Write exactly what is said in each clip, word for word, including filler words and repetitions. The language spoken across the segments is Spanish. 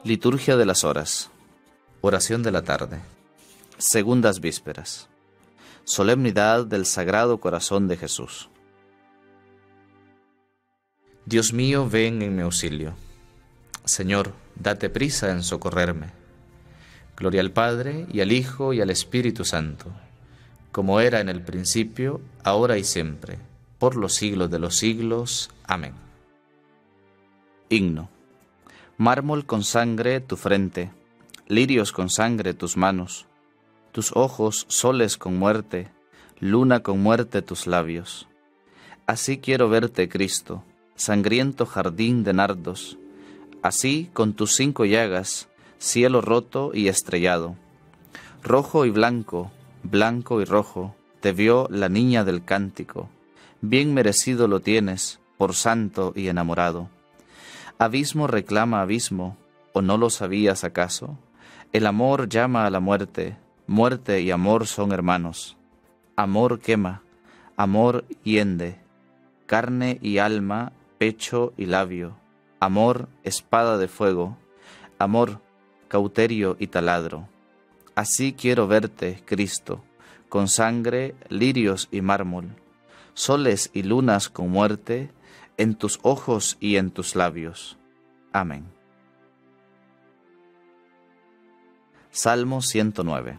Liturgia de las horas. Oración de la tarde. Segundas vísperas. Solemnidad del Sagrado Corazón de Jesús. Dios mío, ven en mi auxilio. Señor, date prisa en socorrerme. Gloria al Padre, y al Hijo, y al Espíritu Santo, como era en el principio, ahora y siempre, por los siglos de los siglos. Amén. Himno. Mármol con sangre tu frente, lirios con sangre tus manos, tus ojos soles con muerte, luna con muerte tus labios. Así quiero verte, Cristo, sangriento jardín de nardos, así con tus cinco llagas, cielo roto y estrellado. Rojo y blanco, blanco y rojo, te vio la niña del cántico, bien merecido lo tienes, por santo y enamorado. Abismo reclama abismo, ¿o no lo sabías acaso? El amor llama a la muerte, muerte y amor son hermanos. Amor quema, amor hiende, carne y alma, pecho y labio. Amor, espada de fuego, amor, cauterio y taladro. Así quiero verte, Cristo, con sangre, lirios y mármol, soles y lunas con muerte, en tus ojos y en tus labios. Amén. Salmo ciento nueve.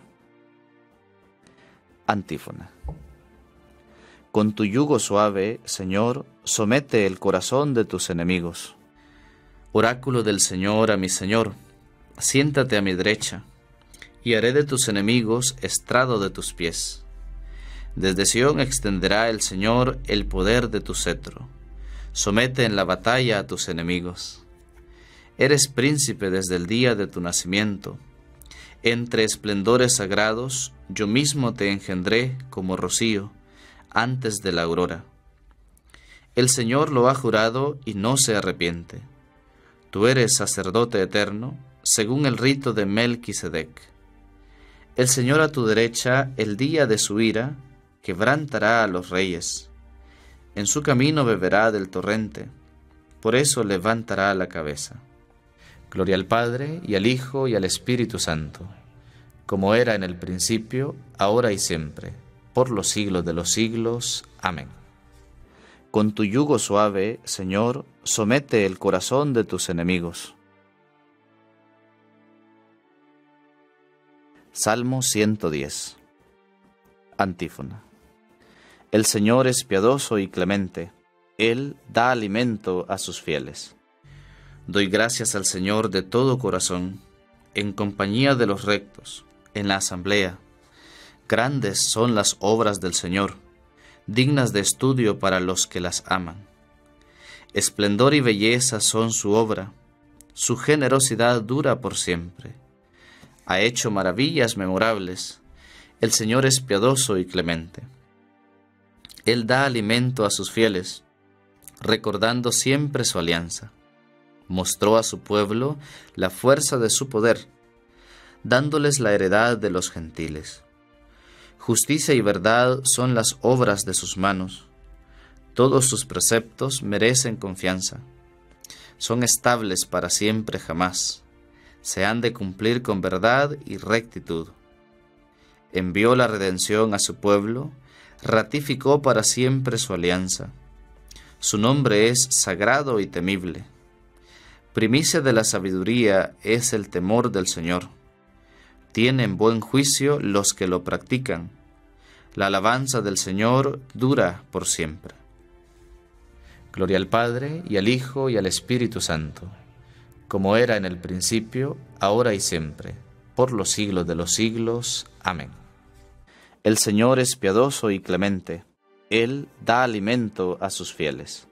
Antífona. Con tu yugo suave, Señor, somete el corazón de tus enemigos. Oráculo del Señor a mi Señor, siéntate a mi derecha, y haré de tus enemigos estrado de tus pies. Desde Sión extenderá el Señor el poder de tu cetro. Somete en la batalla a tus enemigos. Eres príncipe desde el día de tu nacimiento. Entre esplendores sagrados, yo mismo te engendré como rocío, antes de la aurora. El Señor lo ha jurado y no se arrepiente. Tú eres sacerdote eterno, según el rito de Melquisedec. El Señor a tu derecha, el día de su ira, quebrantará a los reyes. En su camino beberá del torrente, por eso levantará la cabeza. Gloria al Padre, y al Hijo, y al Espíritu Santo, como era en el principio, ahora y siempre, por los siglos de los siglos. Amén. Con tu yugo suave, Señor, somete el corazón de tus enemigos. Salmo ciento diez. Antífona. El Señor es piadoso y clemente, Él da alimento a sus fieles. Doy gracias al Señor de todo corazón, en compañía de los rectos, en la asamblea. Grandes son las obras del Señor, dignas de estudio para los que las aman. Esplendor y belleza son su obra, su generosidad dura por siempre. Ha hecho maravillas memorables, el Señor es piadoso y clemente. Él da alimento a sus fieles, recordando siempre su alianza. Mostró a su pueblo la fuerza de su poder, dándoles la heredad de los gentiles. Justicia y verdad son las obras de sus manos. Todos sus preceptos merecen confianza. Son estables para siempre jamás. Se han de cumplir con verdad y rectitud. Envió la redención a su pueblo, ratificó para siempre su alianza. Su nombre es sagrado y temible. Primicia de la sabiduría es el temor del Señor. Tienen buen juicio los que lo practican. La alabanza del Señor dura por siempre. Gloria al Padre, y al Hijo, y al Espíritu Santo, como era en el principio, ahora y siempre, por los siglos de los siglos. Amén. El Señor es piadoso y clemente, Él da alimento a sus fieles.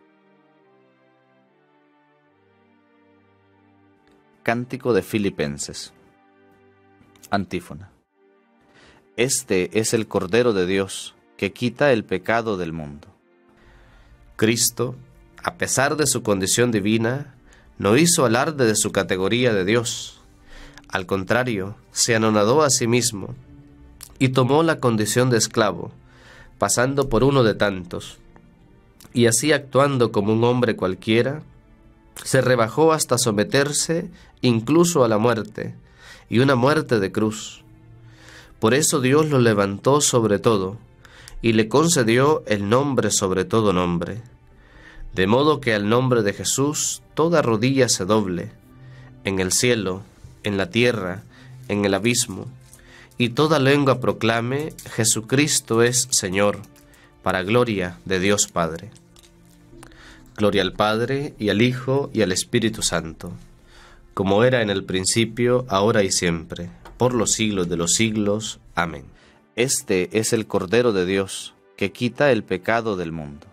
Cántico de Filipenses. Antífona. Este es el Cordero de Dios, que quita el pecado del mundo. Cristo, a pesar de su condición divina, no hizo alarde de su categoría de Dios. Al contrario, se anonadó a sí mismo, y tomó la condición de esclavo, pasando por uno de tantos, y así actuando como un hombre cualquiera, Se rebajó hasta someterse incluso a la muerte, y una muerte de cruz. Por eso Dios lo levantó sobre todo, y le concedió el nombre sobre todo nombre, de modo que al nombre de Jesús toda rodilla se doble, en el cielo, en la tierra, en el abismo, y toda lengua proclame: Jesucristo es Señor, para gloria de Dios Padre. Gloria al Padre, y al Hijo, y al Espíritu Santo, como era en el principio, ahora y siempre, por los siglos de los siglos. Amén. Este es el Cordero de Dios, que quita el pecado del mundo.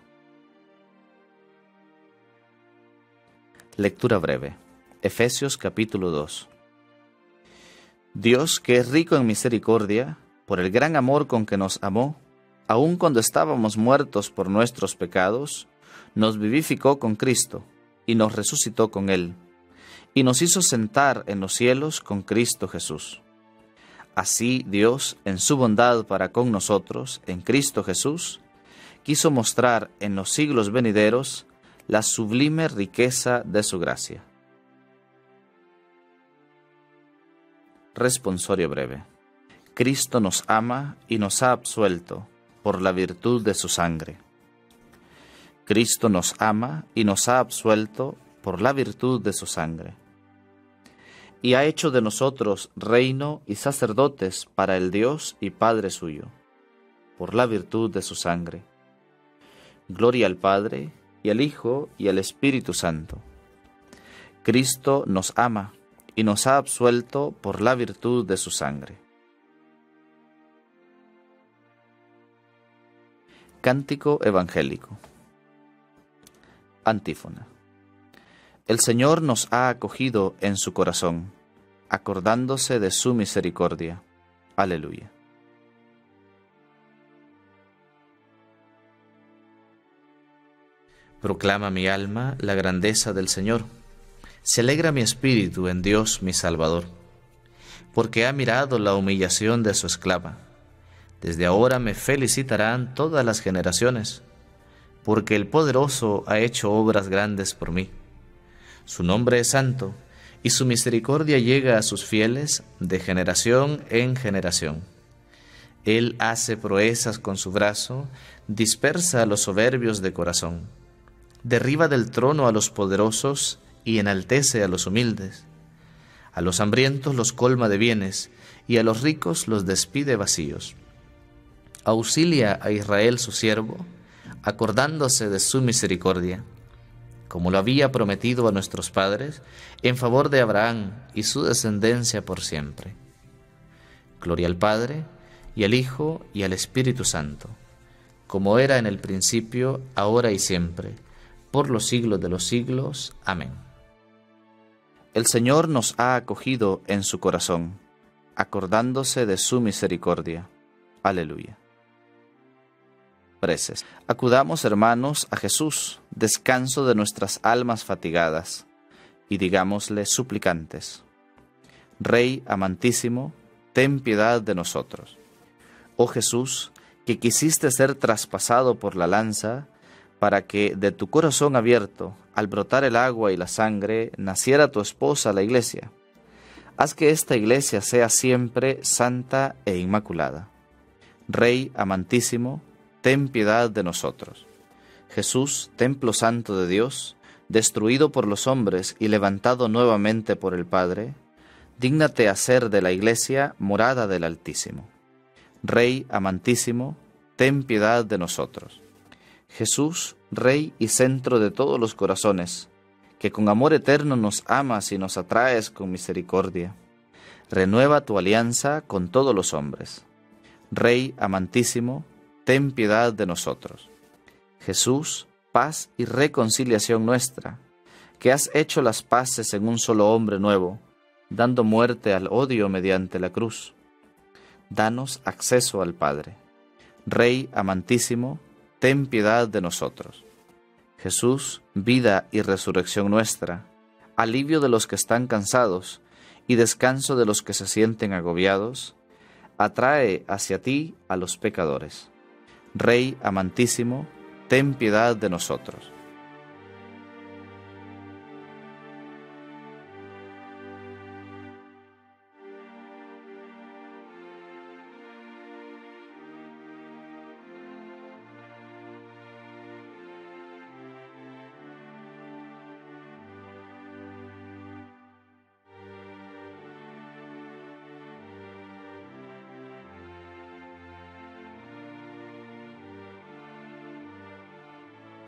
Lectura breve. Efesios capítulo dos. Dios, que es rico en misericordia, por el gran amor con que nos amó, aun cuando estábamos muertos por nuestros pecados, nos vivificó con Cristo, y nos resucitó con Él, y nos hizo sentar en los cielos con Cristo Jesús. Así Dios, en su bondad para con nosotros, en Cristo Jesús, quiso mostrar en los siglos venideros la sublime riqueza de su gracia. Responsorio breve. Cristo nos ama y nos ha absuelto por la virtud de su sangre. Cristo nos ama y nos ha absuelto por la virtud de su sangre. Y ha hecho de nosotros reino y sacerdotes para el Dios y Padre suyo, por la virtud de su sangre. Gloria al Padre, y al Hijo, y al Espíritu Santo. Cristo nos ama y nos ha absuelto por la virtud de su sangre. Cántico evangélico. Antífona. El Señor nos ha acogido en su corazón, acordándose de su misericordia. Aleluya. Proclama mi alma la grandeza del Señor. Se alegra mi espíritu en Dios mi Salvador, porque ha mirado la humillación de su esclava. Desde ahora me felicitarán todas las generaciones, porque el Poderoso ha hecho obras grandes por mí. Su nombre es santo, y su misericordia llega a sus fieles de generación en generación. Él hace proezas con su brazo, dispersa a los soberbios de corazón. Derriba del trono a los poderosos y enaltece a los humildes. A los hambrientos los colma de bienes, y a los ricos los despide vacíos. Auxilia a Israel su siervo, acordándose de su misericordia, como lo había prometido a nuestros padres, en favor de Abraham y su descendencia por siempre. Gloria al Padre, y al Hijo, y al Espíritu Santo, como era en el principio, ahora y siempre, por los siglos de los siglos. Amén. El Señor nos ha acogido en su corazón, acordándose de su misericordia. Aleluya. Preces. Acudamos, hermanos, a Jesús, descanso de nuestras almas fatigadas, y digámosle suplicantes: Rey amantísimo, ten piedad de nosotros. Oh Jesús, que quisiste ser traspasado por la lanza, para que de tu corazón abierto, al brotar el agua y la sangre, naciera tu esposa la Iglesia. Haz que esta Iglesia sea siempre santa e inmaculada. Rey amantísimo, ten piedad de nosotros. Jesús, templo santo de Dios, destruido por los hombres y levantado nuevamente por el Padre, dígnate hacer de la Iglesia morada del Altísimo. Rey amantísimo, ten piedad de nosotros. Jesús, Rey y centro de todos los corazones, que con amor eterno nos amas y nos atraes con misericordia, renueva tu alianza con todos los hombres. Rey amantísimo, ten piedad de nosotros. Jesús, paz y reconciliación nuestra, que has hecho las paces en un solo hombre nuevo, dando muerte al odio mediante la cruz. Danos acceso al Padre. Rey amantísimo, ten piedad de nosotros. Jesús, vida y resurrección nuestra, alivio de los que están cansados y descanso de los que se sienten agobiados, atrae hacia ti a los pecadores. Rey amantísimo, ten piedad de nosotros.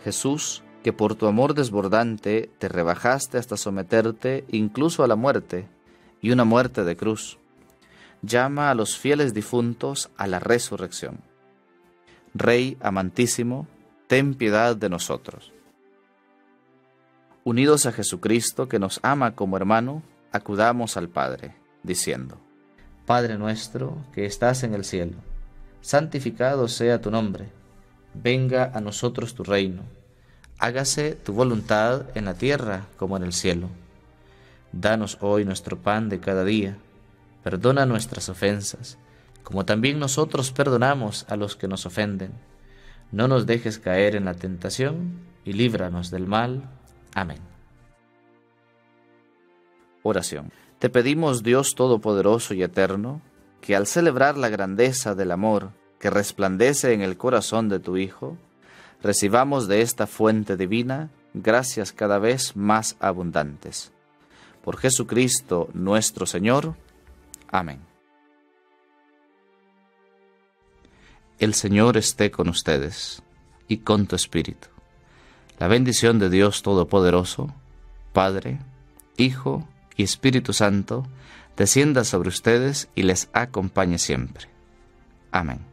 Jesús, que por tu amor desbordante te rebajaste hasta someterte incluso a la muerte, y una muerte de cruz, llama a los fieles difuntos a la resurrección. Rey amantísimo, ten piedad de nosotros. Unidos a Jesucristo, que nos ama como hermano, acudamos al Padre, diciendo: Padre nuestro, que estás en el cielo, santificado sea tu nombre. Venga a nosotros tu reino. Hágase tu voluntad en la tierra como en el cielo. Danos hoy nuestro pan de cada día. Perdona nuestras ofensas, como también nosotros perdonamos a los que nos ofenden. No nos dejes caer en la tentación, y líbranos del mal. Amén. Oración. Te pedimos, Dios Todopoderoso y Eterno, que al celebrar la grandeza del amor que resplandece en el corazón de tu Hijo, recibamos de esta fuente divina gracias cada vez más abundantes. Por Jesucristo nuestro Señor. Amén. El Señor esté con ustedes y con tu espíritu. La bendición de Dios Todopoderoso, Padre, Hijo y Espíritu Santo, descienda sobre ustedes y les acompañe siempre. Amén.